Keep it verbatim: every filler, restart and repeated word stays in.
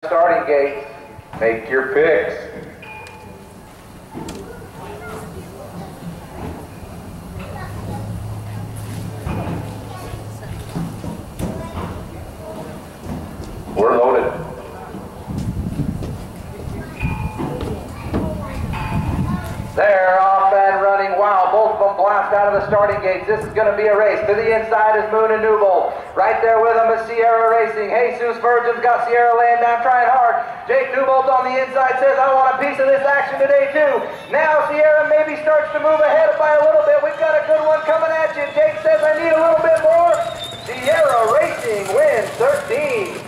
Starting gate, make your picks. We're loaded. They're off and running. Wow, both of them blast out of the starting gates. This is going to be a race. To the inside is Moon and Newbold. Right there with them is Sierra Racing. Jesus Virgin's got Sierra laying down, trying hard. Jake Newbold on the inside says, I want a piece of this action today too. Now Sierra maybe starts to move ahead by a little bit. We've got a good one coming at you. Jake says, I need a little bit more. Sierra Racing wins thirteen.